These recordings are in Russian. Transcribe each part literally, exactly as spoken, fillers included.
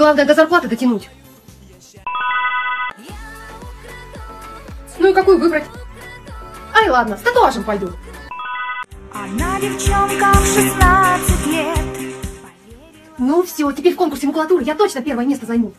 главное до зарплаты дотянуть. Ну и какую выбрать? Ай, ладно, с татуажем пойду. Она девчонка в шестнадцать лет. Ну все, теперь в конкурсе макулатуры я точно первое место займу.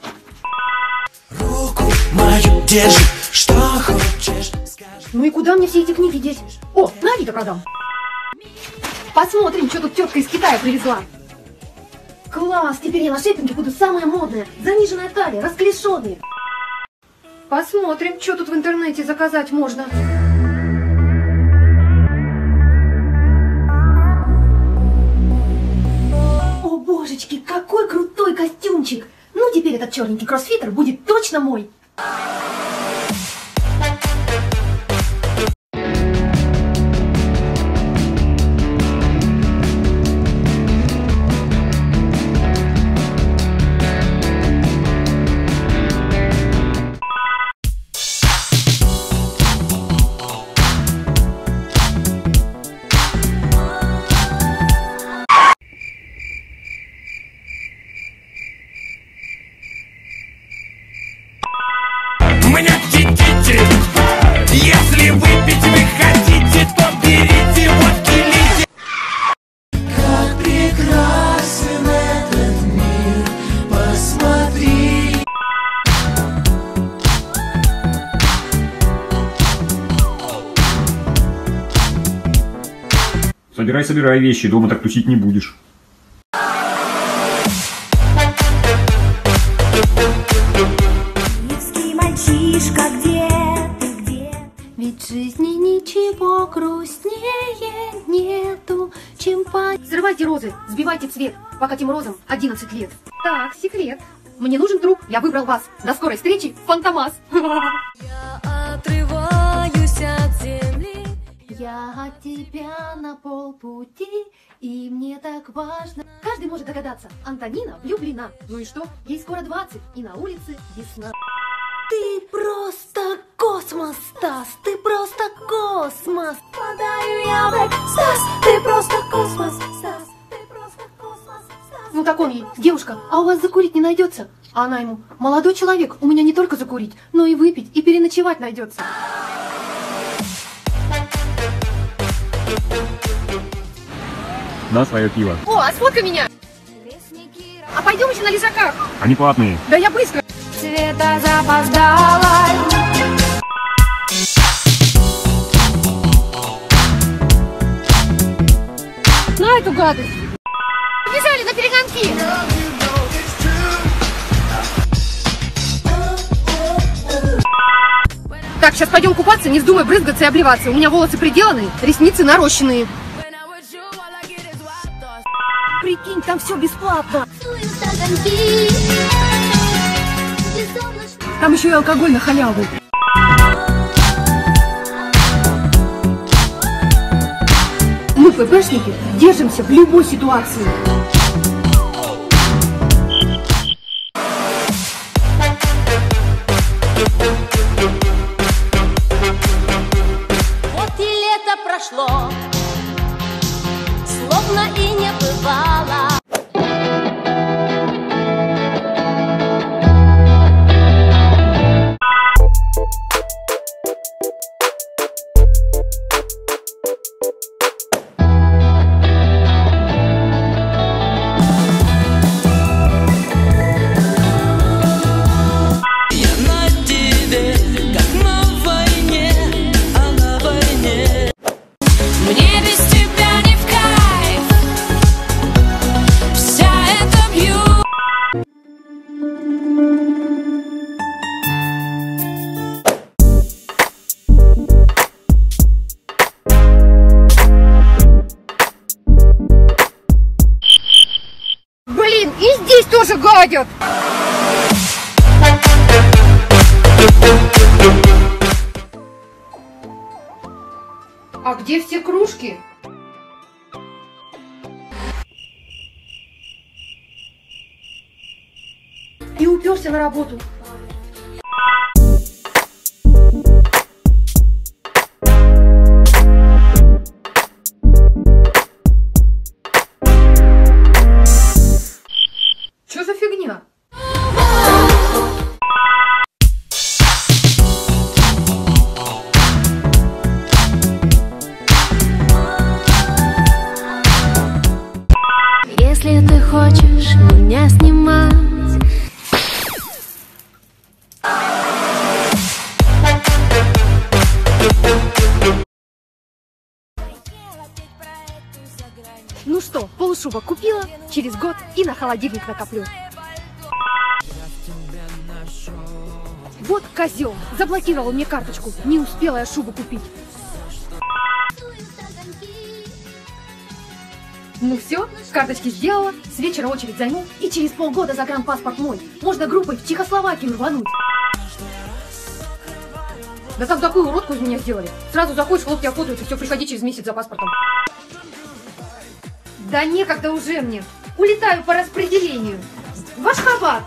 Руку мою держи, что хочешь, скажи. Ну и куда мне все эти книги деть? О, на Авито продам. Посмотрим, что тут тетка из Китая привезла. Класс, теперь я на шейпинге буду самая модная. Заниженная талия, расклешенные. Посмотрим, что тут в интернете заказать можно. О, божечки, какой крутой костюмчик. Ну, теперь этот черненький кроссфитер будет точно мой. Мне тетите, если выпить вы хотите, то берите водки, лейте. Как прекрасен этот мир, посмотри. Собирай, собирай вещи, дома так тусить не будешь. Мальчишка, где ты, где ты? Ведь в жизни ничего грустнее нету, чем по... Взрывайте розы, сбивайте цвет, пока тем розам одиннадцать лет. Так, секрет. Мне нужен друг, я выбрал вас. До скорой встречи, Фантомас. Я отрываюсь от земли. Я от тебя на полпути, и мне так важно. Каждый может догадаться, Антонина влюблена. Ну и что? Ей скоро двадцать, и на улице весна. Ты просто космос, Стас, ты просто космос. Падаю я в экстаз. Ты просто космос, Стас. Ты просто космос, Стас. Ну так он ей: девушка, а у вас закурить не найдется? А она ему: молодой человек, у меня не только закурить, но и выпить, и переночевать найдется. На свое пиво. О, а сфоткай меня! А пойдем еще на лежаках? Они платные. Да я быстро! Света запоздала. На эту гадость! Бежали на перегонки! Так, сейчас пойдем купаться, не вздумай брызгаться и обливаться. У меня волосы приделаны, ресницы нарощенные. Прикинь, там все бесплатно. Там еще и алкоголь на халяву. Мы, ППшники, держимся в любой ситуации. Вот и лето прошло, словно и не бывало. Блин, и здесь тоже гадят! А где все кружки? И уперся на работу. Что за фигня? Если ты хочешь меня снимать. Ну что, полушубок купила, через год и на холодильник накоплю. Вот козел, заблокировал мне карточку, не успела я шубу купить. Ну все, карточки сделала, с вечера очередь займу, и через полгода загранпаспорт мой. Можно группой в Чехословакию рвануть. Да там такую уродку из меня сделали. Сразу заходишь, хлопки окутываются, все, приходи через месяц за паспортом. Да некогда уже мне. Улетаю по распределению. В Ашхабад.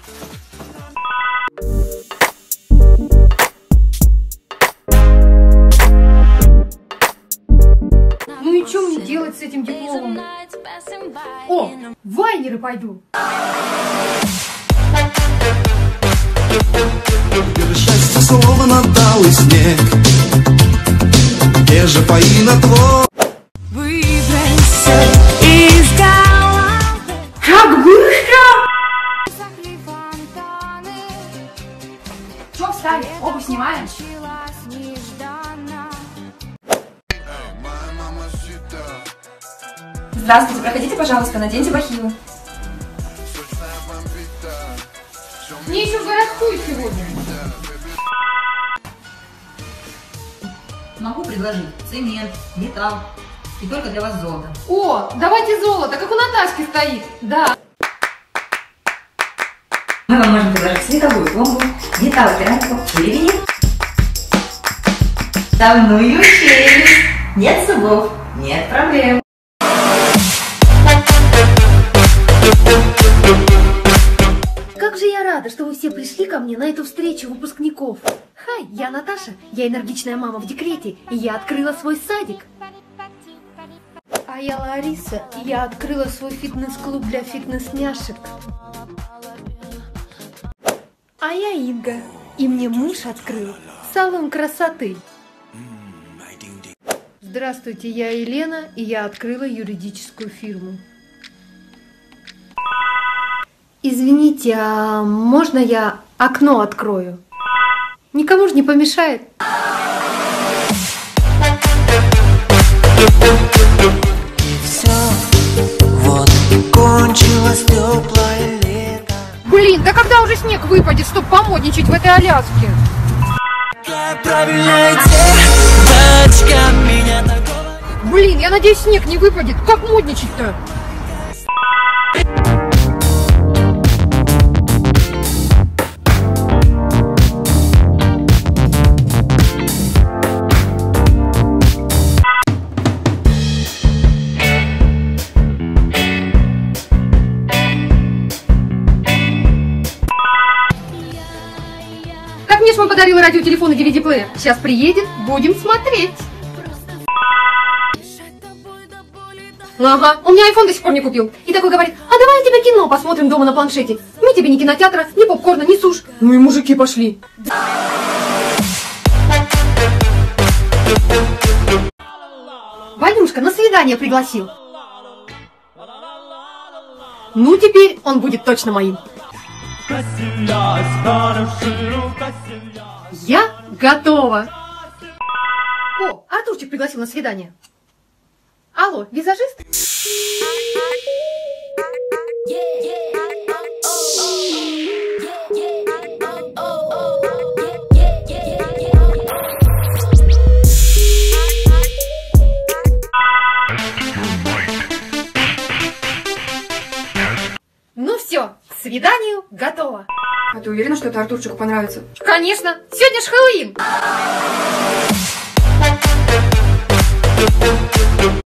Ну и что мне делать с этим дипломом? О, в Вайнеры пойду. Счастье словно талый снег. Где же поина твой? Выбросься из головы. Как быстро! Что встали? Обувь снимаем? Здравствуйте, проходите, пожалуйста, наденьте бахилы. Мне еще в городскую сегодня. Могу предложить цемент, металл и только для вас золото. О, давайте золото, как у Наташки стоит. Да. Мы вам можем предложить световую пломбу, металлокерамику или винил. Вставную челюсть. Нет зубов, нет проблем. Как же я рада, что вы все пришли ко мне на эту встречу выпускников. Хай, я Наташа, я энергичная мама в декрете, и я открыла свой садик. А я Лариса, и я открыла свой фитнес-клуб для фитнес-няшек. А я Инга, и мне муж открыл салон красоты. Здравствуйте, я Елена, и я открыла юридическую фирму. Извините, а можно я окно открою? Никому же не помешает. Все, вот и кончилось теплое лето. Блин, да когда уже снег выпадет, чтобы помодничать в этой Аляске? Как правильно идти, дочка, меня так говорит. Блин, я надеюсь, снег не выпадет. Как модничать-то? Как мне ж вам подарила радиотелефон и ди ви ди-плеер? Сейчас приедет, будем смотреть. Ага, он мне айфон до сих пор не купил. И такой говорит, а давай тебе кино посмотрим дома на планшете. Мы тебе ни кинотеатра, ни попкорна, ни суш. Ну и мужики пошли. Ванюшка на свидание пригласил. Ну теперь он будет точно моим. Я готова. О, Артурчик пригласил на свидание. Алло, визажист? Ну все, к свиданию готово. А ты уверена, что это Артурчику понравится? Конечно, сегодня ж Хэллоуин.